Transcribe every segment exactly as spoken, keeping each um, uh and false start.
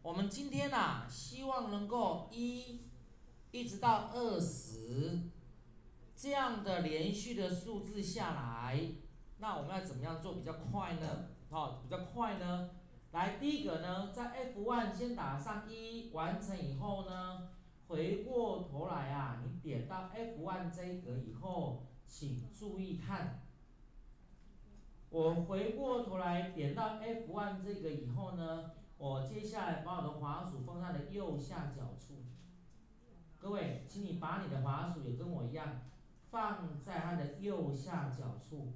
我们今天啊，希望能够一一直到二十这样的连续的数字下来，那我们要怎么样做比较快呢？哦，比较快呢？来，第一个呢，在 F 一 先打上一，完成以后呢，回过头来啊，你点到 F 一 这一格以后，请注意看。我回过头来点到 F 一 这个以后呢，我接下来把我的滑鼠放在了右下角处。各位，请你把你的滑鼠也跟我一样，放在它的右下角处，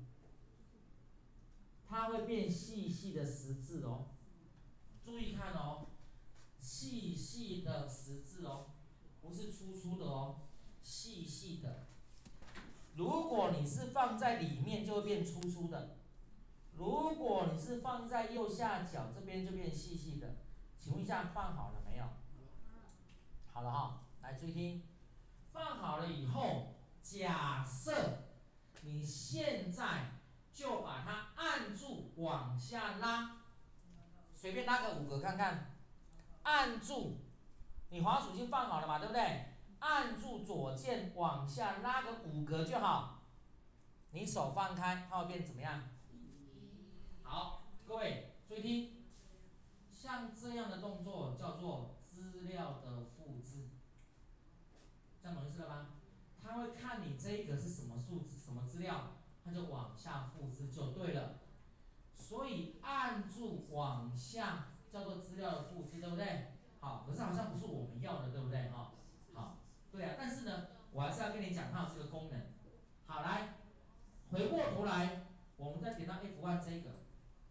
它会变细细的十字哦。注意看哦，细细的十字哦，不是粗粗的哦，细细的。如果你是放在里面，就会变粗粗的。如果你是放在右下角这边，就变细细的。请问一下，放好了没有？好了哈，来注意听。放好了以后，假设你现在就把它按住往下拉，随便拉个五个看看。按住，你滑鼠已经放好了嘛，对不对？按住左键往下拉个五格就好。你手放开，它会变怎么样？好，各位注意听，像这样的动作叫做资料的复制，这样懂意思了吗？它会看你这一个是什么数字、什么资料，它就往下复制就对了。所以按住往下叫做资料的复制，对不对？好，可是好像不是我们要的，对不对？哈，好，对啊，但是呢，我还是要跟你讲它有这个功能。好，来，回过头来，我们再点到 F 一 这个。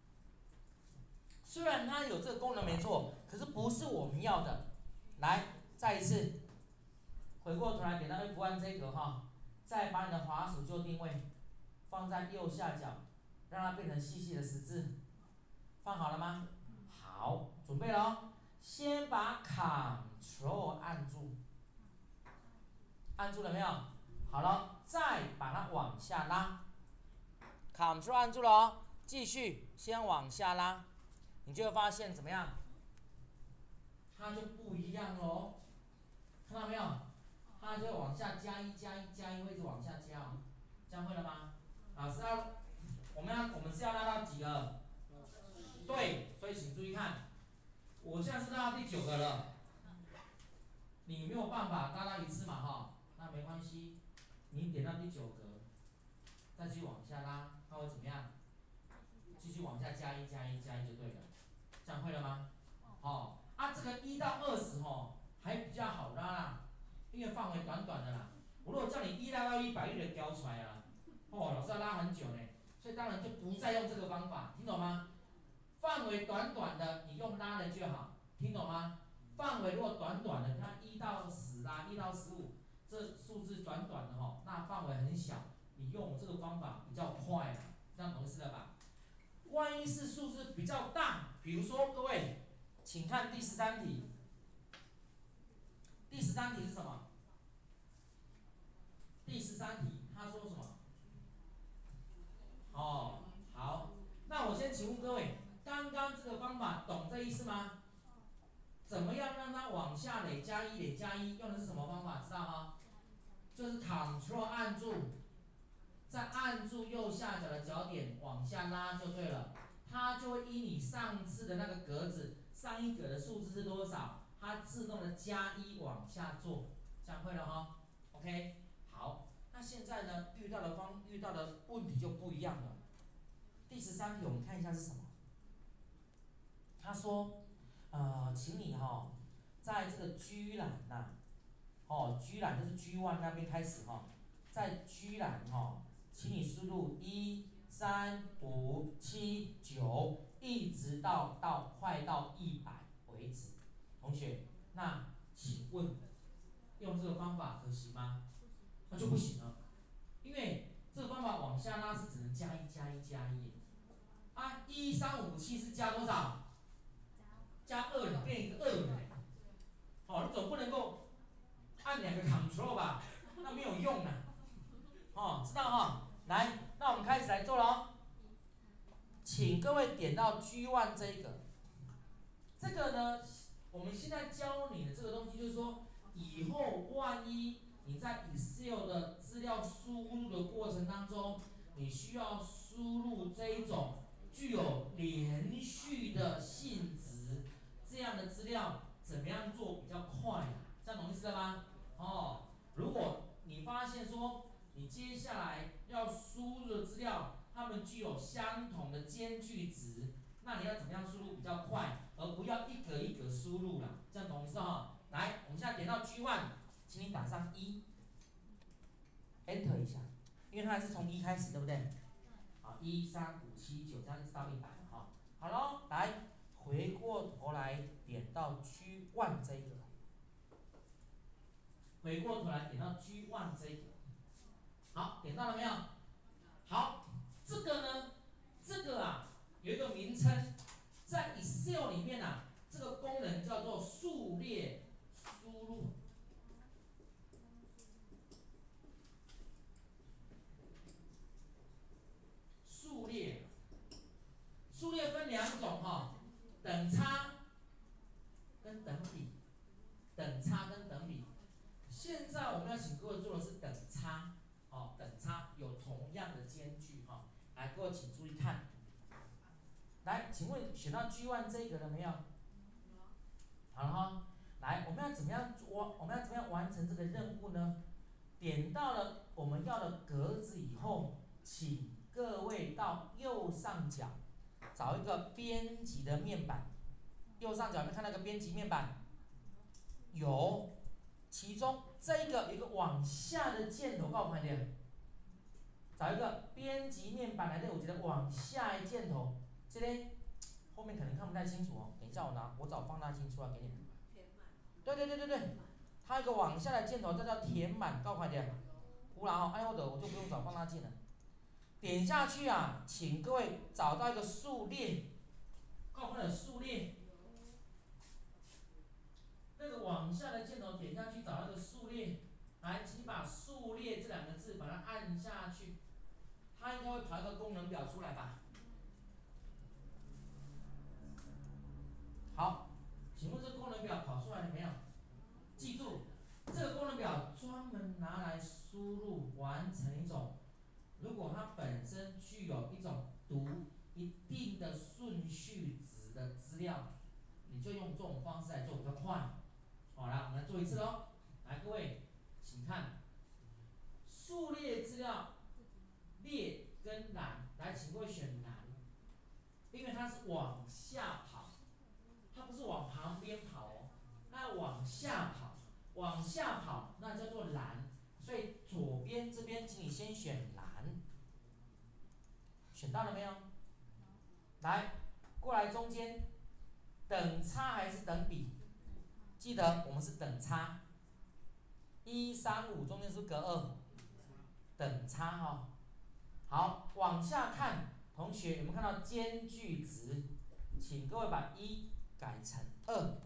虽然它有这个功能没错，可是不是我们要的。来，再一次，回过头来点到 F 一 这个哈，再把你的滑鼠就定位放在右下角，让它变成细细的十字。放好了吗？好，准备了哦。先把 Ctrl 按住，按住了没有？好了，再把它往下拉。Ctrl 按住了哦，继续先往下拉。你就会发现怎么样？它就不一样了哦，看到没有？它就会往下加一加一加一，会一直往下加哦，这样会了吗？老师要，我们要我们是要拉到几个？对，所以请注意看，我现在是拉到第九个了，你没有办法拉到一次嘛哈，那没关系，你点到第九格，再继续往下拉，它会怎么样？继续往下加一加一加一就对了。这样会了吗？哦，啊，这个一到二十哦，还比较好拉啦，因为范围短短的啦。我如果叫你一拉到一百，你就叼出来啊，哦，老师要拉很久呢，所以当然就不再用这个方法，听懂吗？范围短短的，你用拉的就好，听懂吗？范围如果短短的，它一到十啦，一到十五，这数字短短的哈，那范围很小，你用这个方法比较快啦，这样懂意思了吧？万一是数字比较大，比如说各位，请看第十三题。第十三题是什么？第十三题他说什么？哦，好，那我先请问各位，刚刚这个方法懂这意思吗？怎么样让它往下累加一累加一？用的是什么方法？知道吗？就是 Ctrl 按住，再按住右下角的角点往下拉就对了。它就会依你上次的那个格子，上一格的数字是多少，它自动的加一往下做，这样会了哈。OK， 好，那现在呢，遇到的方遇到的问题就不一样了。第十三题我们看一下是什么？他说，呃，请你哈、哦，在这个居栏呐、啊，哦，居栏就是 G 一 那边开始哈、哦，在居栏哈、哦，请你输入一三五七九，一直到到快到一百为止。同学，那请问用这个方法可行吗？那就不行了，因为这个方法往下拉是只能加一加一加一，啊，一三五七是加多少？加二，你变一个二了。哦，你总不能够按两个 Ctrl 吧？那没有用啊。哦，知道哈、哦？来，那我们开始来做了哦。请各位点到 G 一 这一个，这个呢，我输入这一种具有连续的性质，这样的资料怎么样做比较快啊？这样懂意思了吗？哦，如果你发现说你接下来要输入的资料，它们具有相同的间距值，那你要怎么样输入比较快，而不要一格一格输入啦？这样懂意思哈？来，我们现在点到 G 一，请你打上一 ，Enter 一下，因为它还是从一开始，对不对？好，一三五七九这样一直到一百了哈。好喽，来回过头来点到 G 一 这一个，回过头来点到 G 一 这一个，好，点到了没有？好，这个呢，这个啊有一个名称，在 Excel 里面啊，这个功能叫做数列输入。数列，数列分两种哈，等差跟等比，等差跟等比。现在我们要请各位做的是等差，哦，等差有同样的间距哈。来，各位请注意看。来，请问选到 G 一 这个了没有？好了哈。来，我们要怎么样完？我们要怎么样完成这个任务呢？点到了我们要的格子以后，请各位到右上角找一个编辑的面板。右上角有没有看到一个编辑面板？有，其中这个有一个往下的箭头，告诉我点。找一个编辑面板来对，我觉得往下一箭头，这边后面可能看不太清楚哦。等一下我拿我找放大镜出来给你们。对对对对对，它有一个往下的箭头，这叫填满，告诉我点。忽然哦，哎我的我就不用找放大镜了。点下去啊，请各位找到一个数列，告诉我数列。那个往下的箭头点下去，找那个数列，来，请把数列这两个字把它按下去，它应该会跑一个功能表出来吧？好，请问这个功能表跑出来了没有？记住，这个功能表专门拿来输入完成一种，如果它本身具有一种读一定的顺序值的资料，你就用这种方式来做比较快。好，来，我们来做一次喽。来，各位，请看，数列资料列跟栏，来，请各位选栏，因为它是往下跑，它不是往旁边跑哦，它要往下跑，往下跑那叫做栏，所以左边这边，请你先选栏，选到了没有？来，过来中间，等差还是等比？记得我们是等差，一三五中间是隔二，等差哈、哦。好，往下看，同学有没有看到间距值？请各位把一改成二，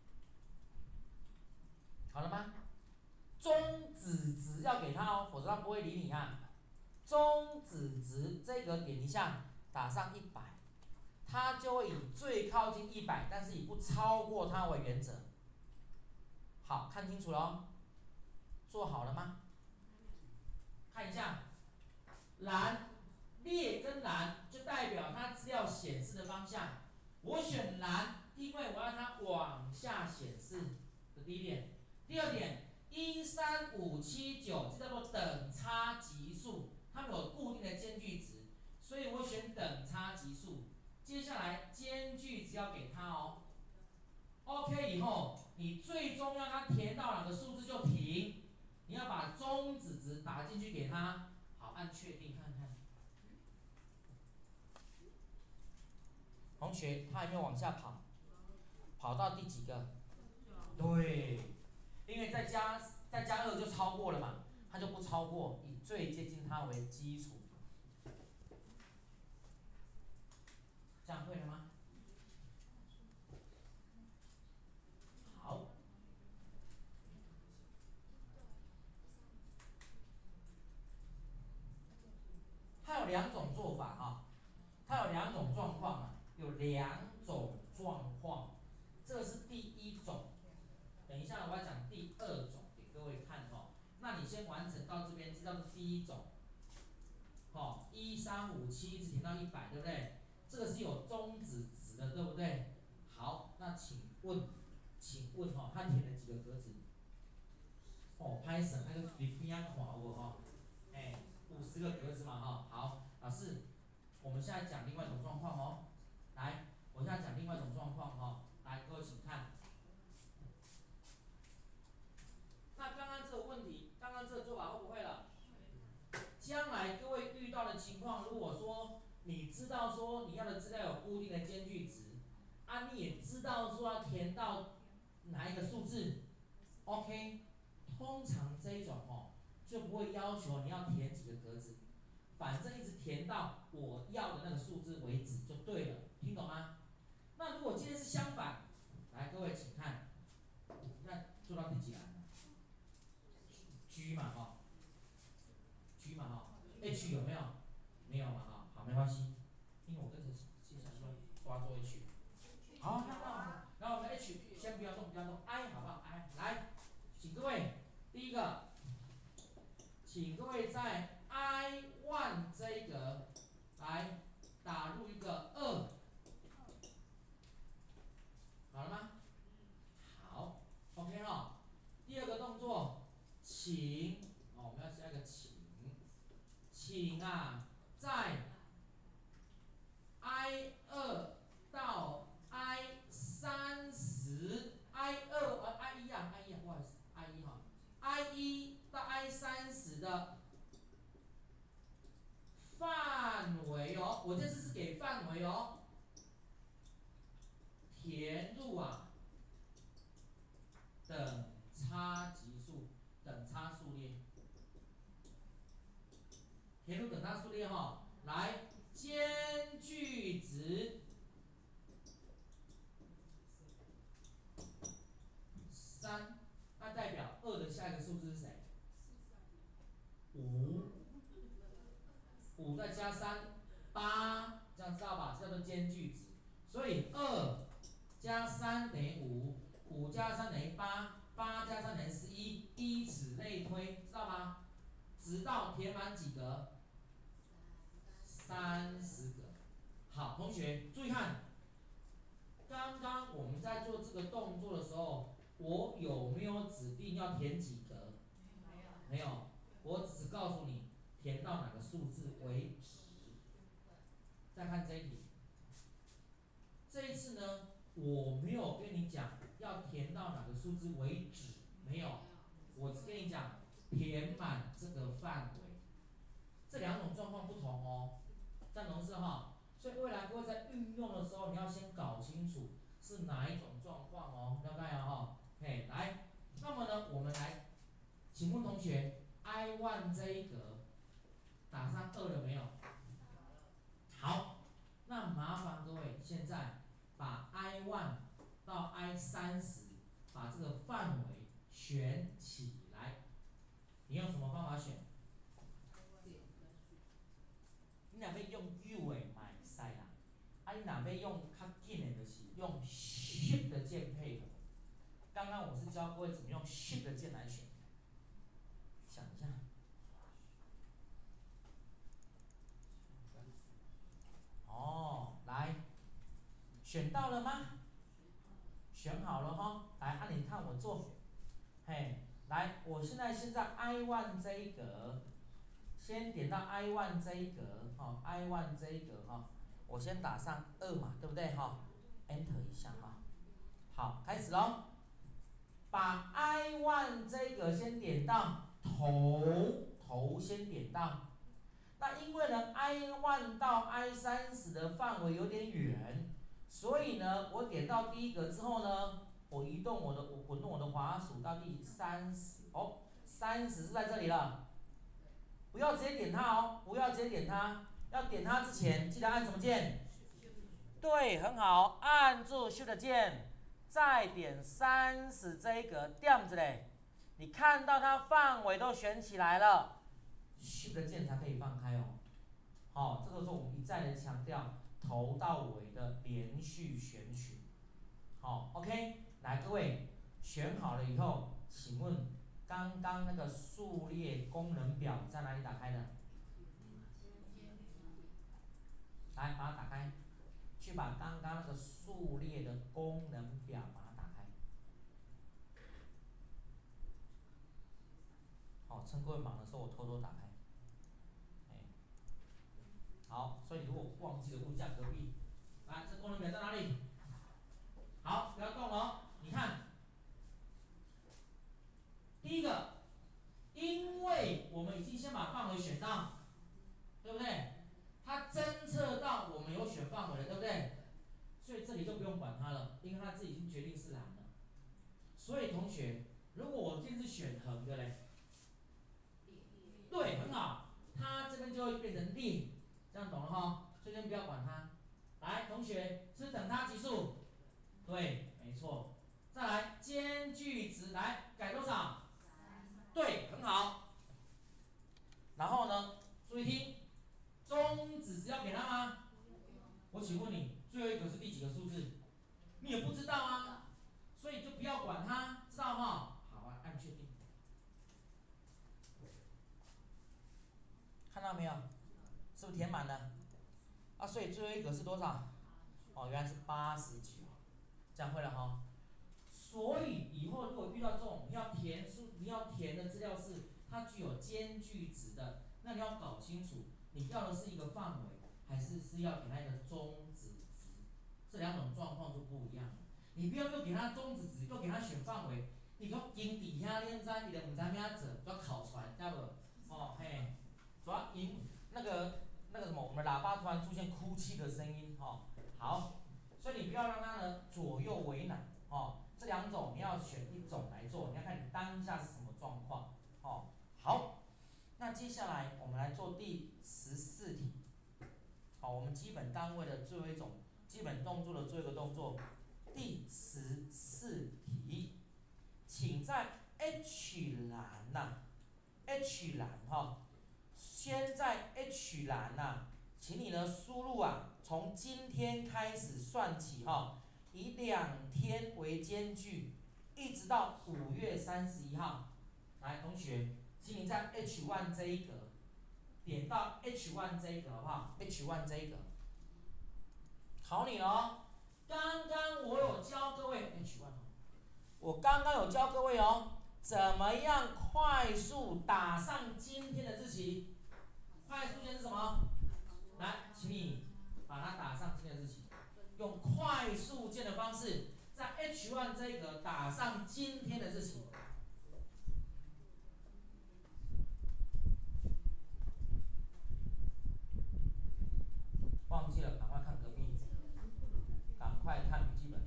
好了吗？中指值要给他哦，否则他不会理你啊。中指值这个点一下，打上一百，它就会以最靠近一百，但是以不超过它为原则。好，看清楚了哦，做好了吗？看一下，栏列跟栏就代表它资料显示的方向。我选栏，因为我要它往下显示，这第一点。第二点，一三五七九这叫做等差级数，它们有固定的间距值，所以我选等差级数。接下来间距值要给它哦。OK 以后，你最终要它填到哪个数字就停，你要把中指值打进去给它，好，按确定看看。同学，它有没有往下跑？跑到第几个？对，因为再加再加二就超过了嘛，它就不超过，以最接近它为基础。这样会了吗？好。它有两种做法哈，它有两种状况啊，有两种状况，这是第一种。等一下我要讲第二种给各位看哦。那你先完成到这边，知道是第一种。哦，一三八五七一直填到一百，对不对？这个是有终止值的，对不对？好，那请问，请问哈、哦，他填了几个格子？哦，拍神那个你边看我哈，哎，五十个格子嘛哈。好，老师，我们现在讲另外一种状况哦。来，我现在讲另外一种状况哈。来，各位请看。那刚刚这个问题，刚刚这个做法会不会了？将来各位遇到的情况，如果说你知道说你要的资料有固定的间距值，啊，你也知道说要填到哪一个数字 ，OK， 通常这一种哦就不会要求你要填几个格子，反正一直填到我要的那个数字为止就对了，听懂吗？那如果今天是相反，来各位请看，那做到第几栏 ？G 嘛哈、哦、，G 嘛哈、哦、，H 有没有？没有嘛哈，好，没关系，因为我这是接下来说抓住 H。好，那那然后我们 H 先不要动，不要动 ，I 好不好 ？I 来，请各位，第一个，请各位在 I one 这一格来打入一个二，好了吗？好 ，OK 哈、哦。第二个动作，请哦，我们要加一个请，请啊，在 I 二到 I 三十 ，I 二呃 I 一啊 I 一啊，不好意思 I 一哈 ，I 一到 I 三十的范围哦，我这次是给范围哦，填入啊等差级数，等差数列，填入等差数列哈、哦，来间距值。三，那代表二的下一个数字是谁？五，五再加三，八，这样知道吧？这叫做间距值。所以二加三等于五，五加三等于八，八加三等于十一，以此类推，知道吗？直到填满几格？三十格。好，同学注意看，刚刚我们在做这个动作的时候，我有没有指定要填几格？没有，我只告诉你填到哪个数字为止。再看这一题，这一次呢，我没有跟你讲要填到哪个数字为止，没有，我只跟你讲填满这个范围。这两种状况不同哦，赞同是哈。所以未来各位在运用的时候，你要先搞清楚是哪一种状况哦，了解啊哈。嘿，来，那么呢，我们来，请问同学 ，I one 这一格打上二了没有？好，那麻烦各位现在把 I one 到 I 三十，把这个范围选起来。你用什么方法选？你若要用 U 的嘛会使啦，啊你若要用较紧的，就是用 Shift 的键配合。刚刚我是教各位怎么用 Shift 的键来选，想一下。哦，来，选到了吗？选好了哈，来，按、啊、你看我做，嘿，来，我现在先在 I one 这一格，先点到 I one 这一格，哈、哦、，I one 这一格哈、哦，我先打上二嘛，对不对哈、哦、？Enter 一下哈，好，开始喽，把 I one 这一格先点到头，头先点到。那因为呢 ，I one 到 I 三十的范围有点远，所以呢，我点到第一格之后呢，我移动我的我滚动我的滑鼠到第三十，哦，三十是在这里了，不要直接点它哦，不要直接点它，要点它之前记得按什么键？对，很好，按住 Shift 键，再点三十这一格，点子嘞，你看到它范围都选起来了。Shift 键才可以放开哦。好、哦，这个时候我们一再的强调头到尾的连续选取。好、哦、，OK， 来各位选好了以后，请问刚刚那个数列功能表在哪里打开的？ 来把它打开，去把刚刚那个数列的功能表把它打开。好，趁各位忙的时候，我偷偷打开。哎，好，所以你如果忘记了问一下隔壁，来，这功能表在哪里？好，不要动哦。你看，第一个，因为我们已经先把范围选到，对不对？它侦测到我们有选范围了，对不对？所以这里就不用管它了，因为它自己已经决定是蓝了。所以同学，如果我今天是选横的嘞，对，很好，它这边就会变成列，这样懂了哈？所以先不要管它。来，同学，是等它级数？对，没错。再来，间距值来改多少？对，很好。然后呢，注意听，中指值要给它吗？我请问你，最后一个是第几个数字？你也不知道啊，所以就不要管它，知道哈？好啊，按确定。看到没有？是不是填满了？啊，所以最后一个是多少？哦，原来是八十九，这样会了哈。所以以后如果遇到这种你要填数，你要填的资料是它具有间距值的，那你要搞清楚，你要的是一个范围，还是是要给它一个中指值？这两种状况就不一样了。你不要又给它中指值，又给它选范围，你讲经底下练在，你就唔知咩做，就要考出来，知道不？哦嘿，主要因那个那个什么，我们的喇叭突然出现哭泣的声音，哈、哦，好，所以你不要让它呢左右为难，哦。这两种你要选一种来做，你要看你当下是什么状况，哦，好，那接下来我们来做第十四题，好，我们基本单位的最后一种基本动作的最后一个动作，第十四题，请在 H 栏呐、啊、，H 栏哈、哦，先在 H 栏呐、啊，请你呢输入啊，从今天开始算起哈、哦。以两天为间距，一直到五月三十一号。来，同学，请你在 H 一 这一格点到 H 一 这一格，好不好 ？H 一 这一格，考你了哦。刚刚我有教各位 H 一，我刚刚有教各位哦，怎么样快速打上今天的日期？快速键是什么？来，请你把它打上今天的日期。用快速键的方式，在 H 一 这一格打上今天的日期。忘记了，赶快看隔壁，赶快看笔记本。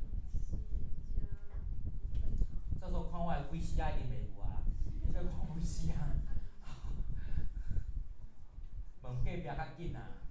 这时候看我的 V C R 一定袂有啊，你再看 V C R， 问隔壁较紧啊。